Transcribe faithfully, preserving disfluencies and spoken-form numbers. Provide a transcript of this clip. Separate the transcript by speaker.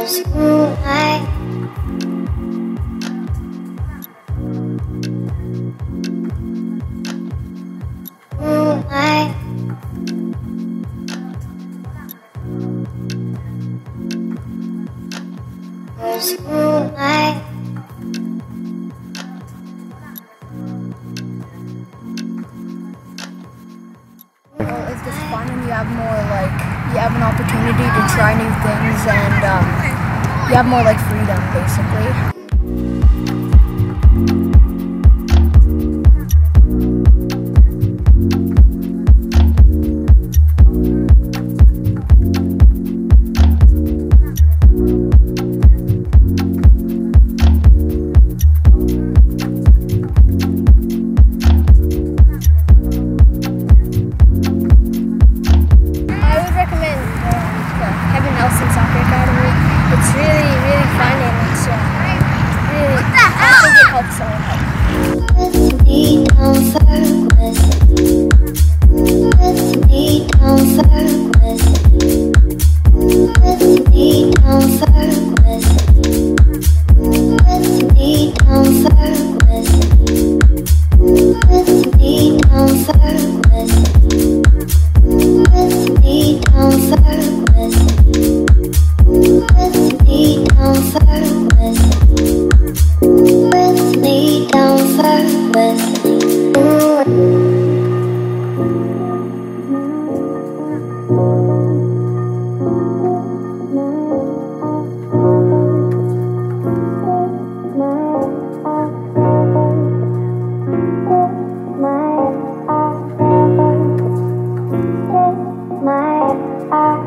Speaker 1: It's just fun, and you have more like you have an opportunity to try new things, and um, you have more like freedom, basically. It's really, really fun, and it's uh, really, I think it helps a lot. My